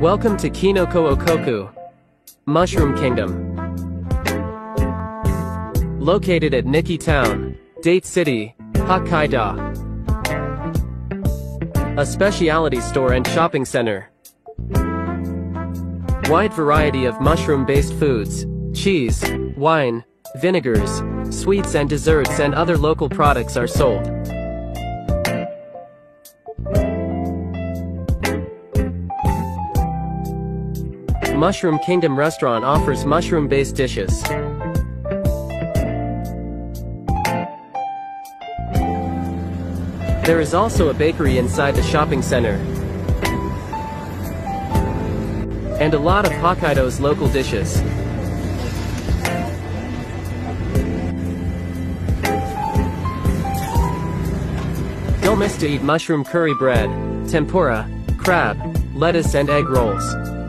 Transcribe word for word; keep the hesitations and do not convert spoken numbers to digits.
Welcome to Kinoko Okoku, Mushroom Kingdom. Located at Nikki Town, Date City, Hokkaido. A specialty store and shopping center. Wide variety of mushroom-based foods, cheese, wine, vinegars, sweets and desserts and other local products are sold. Mushroom Kingdom restaurant offers mushroom-based dishes. There is also a bakery inside the shopping center. And a lot of Hokkaido's local dishes. Don't miss to eat mushroom curry bread, tempura, crab, lettuce and egg rolls.